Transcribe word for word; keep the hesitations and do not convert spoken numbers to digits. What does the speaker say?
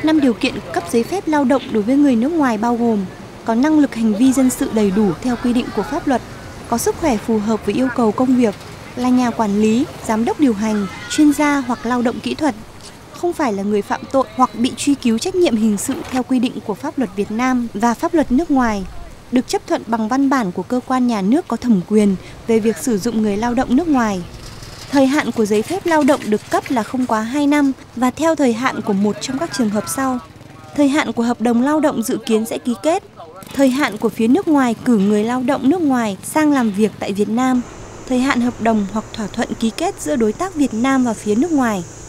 Năm điều kiện cấp giấy phép lao động đối với người nước ngoài bao gồm: có năng lực hành vi dân sự đầy đủ theo quy định của pháp luật, có sức khỏe phù hợp với yêu cầu công việc, là nhà quản lý, giám đốc điều hành, chuyên gia hoặc lao động kỹ thuật, không phải là người phạm tội hoặc bị truy cứu trách nhiệm hình sự theo quy định của pháp luật Việt Nam và pháp luật nước ngoài, được chấp thuận bằng văn bản của cơ quan nhà nước có thẩm quyền về việc sử dụng người lao động nước ngoài. Thời hạn của giấy phép lao động được cấp là không quá hai năm và theo thời hạn của một trong các trường hợp sau. Thời hạn của hợp đồng lao động dự kiến sẽ ký kết. Thời hạn của phía nước ngoài cử người lao động nước ngoài sang làm việc tại Việt Nam. Thời hạn hợp đồng hoặc thỏa thuận ký kết giữa đối tác Việt Nam và phía nước ngoài.